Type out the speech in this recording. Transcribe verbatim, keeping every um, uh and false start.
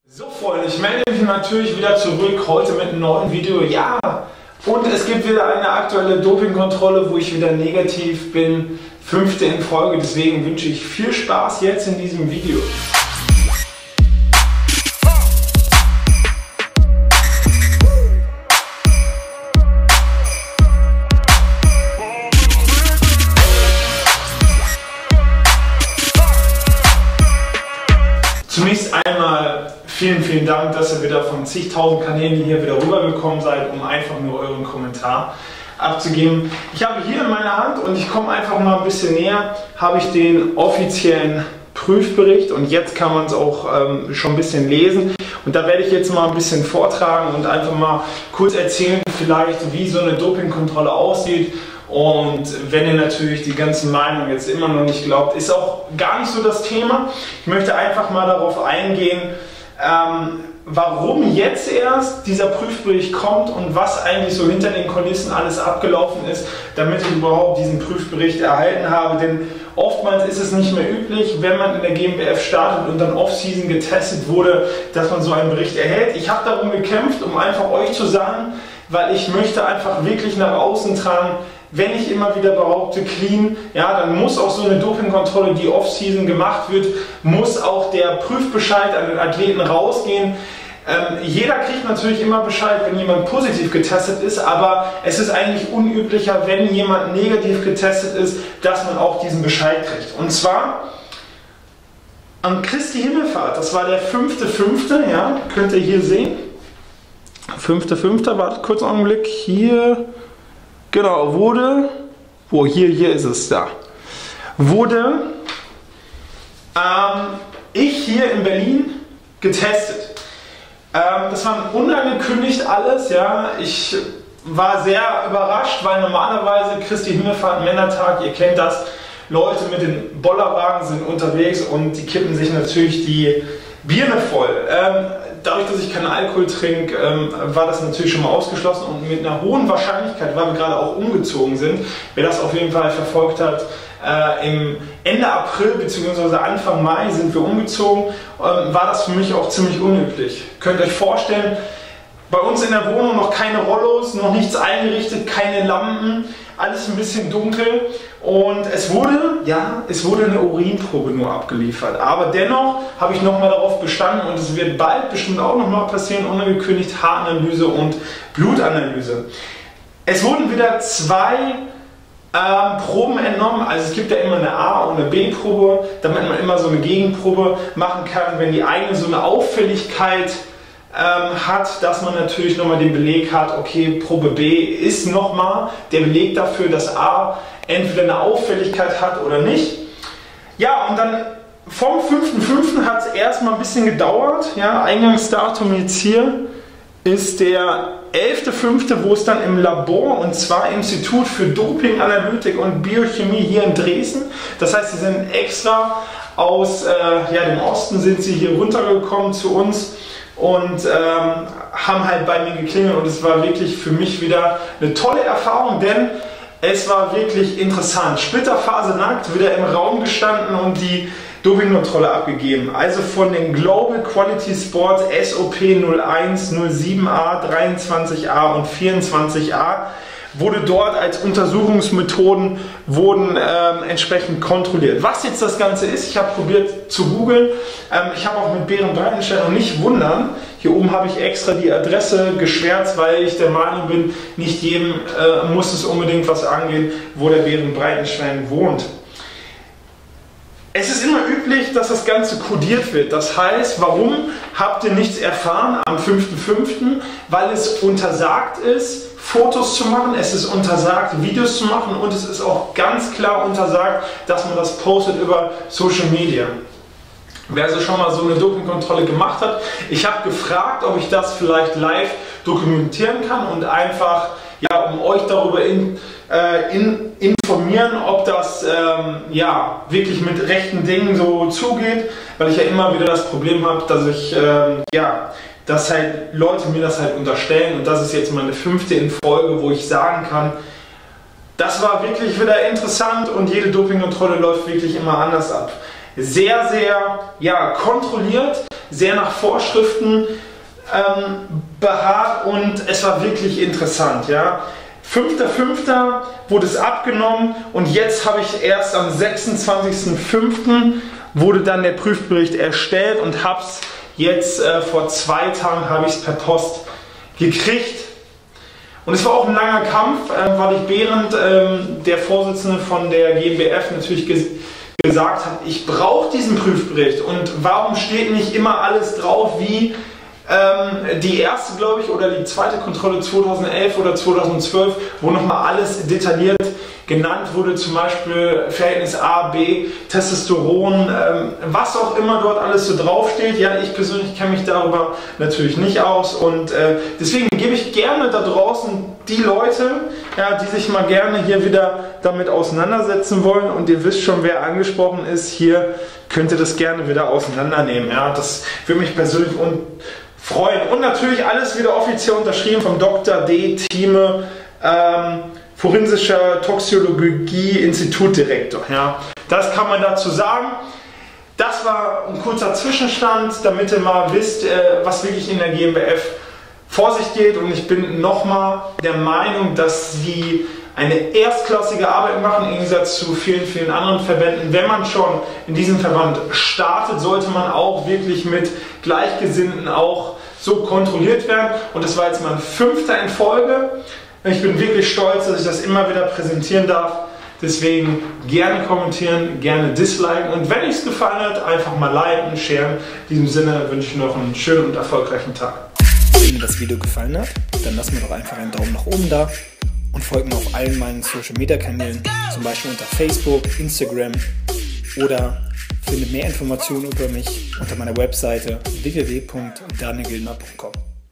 So Freunde, ich melde mich natürlich wieder zurück, heute mit einem neuen Video. Ja, und es gibt wieder eine aktuelle Dopingkontrolle, wo ich wieder negativ bin. Fünfte in Folge, deswegen wünsche ich viel Spaß jetzt in diesem Video. Zunächst einmal vielen, vielen Dank, dass ihr wieder von zigtausend Kanälen hier wieder rübergekommen seid, um einfach nur euren Kommentar abzugeben. Ich habe hier in meiner Hand, und ich komme einfach mal ein bisschen näher, habe ich den offiziellen Prüfbericht, und jetzt kann man es auch ähm, schon ein bisschen lesen. Und da werde ich jetzt mal ein bisschen vortragen und einfach mal kurz erzählen, vielleicht wie so eine Dopingkontrolle aussieht. Und wenn ihr natürlich die ganze Meinung jetzt immer noch nicht glaubt, ist auch gar nicht so das Thema. Ich möchte einfach mal darauf eingehen, ähm, warum jetzt erst dieser Prüfbericht kommt und was eigentlich so hinter den Kulissen alles abgelaufen ist, damit ich überhaupt diesen Prüfbericht erhalten habe. Denn oftmals ist es nicht mehr üblich, wenn man in der G m B F startet und dann Off-Season getestet wurde, dass man so einen Bericht erhält. Ich habe darum gekämpft, um einfach euch zu sagen, weil ich möchte einfach wirklich nach außen tragen, wenn ich immer wieder behaupte, clean, ja, dann muss auch so eine Dopingkontrolle, die Off-Season gemacht wird, muss auch der Prüfbescheid an den Athleten rausgehen. Ähm, jeder kriegt natürlich immer Bescheid, wenn jemand positiv getestet ist, aber es ist eigentlich unüblicher, wenn jemand negativ getestet ist, dass man auch diesen Bescheid kriegt. Und zwar an Christi Himmelfahrt, das war der fünfte fünfte, ja, könnt ihr hier sehen. fünfte fünfte, wartet kurz einen Augenblick, hier... Genau, wurde, wo, hier, hier ist es, da, wurde ähm, ich hier in Berlin getestet. Ähm, das war unangekündigt alles, ja, ich war sehr überrascht, weil normalerweise Christi Himmelfahrt, Männertag, ihr kennt das, Leute mit den Bollerwagen sind unterwegs und die kippen sich natürlich die Birne voll. Ähm, Dadurch, dass ich keinen Alkohol trinke, ähm, war das natürlich schon mal ausgeschlossen, und mit einer hohen Wahrscheinlichkeit, weil wir gerade auch umgezogen sind, wer das auf jeden Fall verfolgt hat, äh, im Ende April bzw. Anfang Mai sind wir umgezogen, ähm, war das für mich auch ziemlich unüblich. Könnt ihr euch vorstellen, bei uns in der Wohnung noch keine Rollos, noch nichts eingerichtet, keine Lampen, alles ein bisschen dunkel, und es wurde, ja, es wurde eine Urinprobe nur abgeliefert. Aber dennoch habe ich nochmal darauf bestanden, und es wird bald bestimmt auch nochmal passieren, unangekündigt, Haaranalyse und Blutanalyse. Es wurden wieder zwei ähm, Proben entnommen, also es gibt ja immer eine A- und eine B-Probe, damit man immer so eine Gegenprobe machen kann, wenn die eigene so eine Auffälligkeit Ähm, hat, dass man natürlich nochmal den Beleg hat, okay, Probe B ist nochmal der Beleg dafür, dass A entweder eine Auffälligkeit hat oder nicht. Ja, und dann vom fünften fünften hat es erstmal ein bisschen gedauert. Ja, Eingangsdatum jetzt hier ist der elfte fünfte, wo es dann im Labor, und zwar Institut für Dopinganalytik und Biochemie hier in Dresden. Das heißt, sie sind extra aus äh, ja, dem Osten sind sie hier runtergekommen zu uns und ähm, haben halt bei mir geklingelt, und es war wirklich für mich wieder eine tolle Erfahrung, denn es war wirklich interessant. Splitterphase nackt, wieder im Raum gestanden und die Dopingkontrolle abgegeben. Also von den Global Quality Sports S O P null eins, null sieben A, dreiundzwanzig A und vierundzwanzig A wurde dort als Untersuchungsmethoden wurden ähm, entsprechend kontrolliert. Was jetzt das Ganze ist, ich habe probiert zu googeln, ähm, ich habe auch mit Behren Breitenstein, und nicht wundern, hier oben habe ich extra die Adresse geschwärzt, weil ich der Meinung bin, nicht jedem äh, muss es unbedingt was angehen, wo der Behren Breitenstein wohnt. Es ist immer üblich, dass das Ganze kodiert wird. Das heißt, warum habt ihr nichts erfahren am fünften fünften? Weil es untersagt ist, Fotos zu machen, es ist untersagt, Videos zu machen, und es ist auch ganz klar untersagt, dass man das postet über Social Media. Wer also schon mal so eine Dopingkontrolle gemacht hat, ich habe gefragt, ob ich das vielleicht live dokumentieren kann und einfach, ja, um euch darüber in, äh, in, informieren, ob das ähm, ja, wirklich mit rechten Dingen so zugeht, weil ich ja immer wieder das Problem habe, dass ich, ähm, ja, dass halt Leute mir das halt unterstellen, und das ist jetzt meine fünfte in Folge, wo ich sagen kann, das war wirklich wieder interessant, und jede Dopingkontrolle läuft wirklich immer anders ab. Sehr, sehr ja, kontrolliert, sehr nach Vorschriften ähm, beharrt und es war wirklich interessant. Ja. fünfter fünfter wurde es abgenommen und jetzt habe ich erst am sechsundzwanzigsten fünften wurde dann der Prüfbericht erstellt und habe es jetzt äh, vor zwei Tagen habe ich es per Post gekriegt. Und es war auch ein langer Kampf, äh, weil ich Behrendt, ähm, der Vorsitzende von der G m B F, natürlich ges gesagt hat, ich brauche diesen Prüfbericht und warum steht nicht immer alles drauf wie ähm, die erste, glaube ich, oder die zweite Kontrolle zweitausendelf oder zweitausendzwölf, wo nochmal alles detailliert genannt wurde, zum Beispiel Verhältnis A, B, Testosteron, ähm, was auch immer dort alles so draufsteht. Ja, ich persönlich kenne mich darüber natürlich nicht aus und äh, deswegen gebe ich gerne da draußen die Leute, ja, die sich mal gerne hier wieder damit auseinandersetzen wollen und ihr wisst schon, wer angesprochen ist, hier könnt ihr das gerne wieder auseinandernehmen. Ja, das würde mich persönlich freuen. Und natürlich alles wieder offiziell unterschrieben vom Doktor D. Thieme, ähm, forensischer Toxikologie-Institutdirektor. Ja, das kann man dazu sagen. Das war ein kurzer Zwischenstand, damit ihr mal wisst, äh, was wirklich in der G m B F vor sich geht. Und ich bin nochmal der Meinung, dass sie eine erstklassige Arbeit machen, im Gegensatz zu vielen, vielen anderen Verbänden. Wenn man schon in diesem Verband startet, sollte man auch wirklich mit Gleichgesinnten auch so kontrolliert werden. Und das war jetzt mein fünfter in Folge. Ich bin wirklich stolz, dass ich das immer wieder präsentieren darf. Deswegen gerne kommentieren, gerne disliken und wenn es gefallen hat, einfach mal liken, sharen. In diesem Sinne wünsche ich noch einen schönen und erfolgreichen Tag. Wenn dir das Video gefallen hat, dann lass mir doch einfach einen Daumen nach oben da und folge mir auf allen meinen Social Media Kanälen, zum Beispiel unter Facebook, Instagram oder finde mehr Informationen über mich unter meiner Webseite w w w punkt daniel gildner punkt com.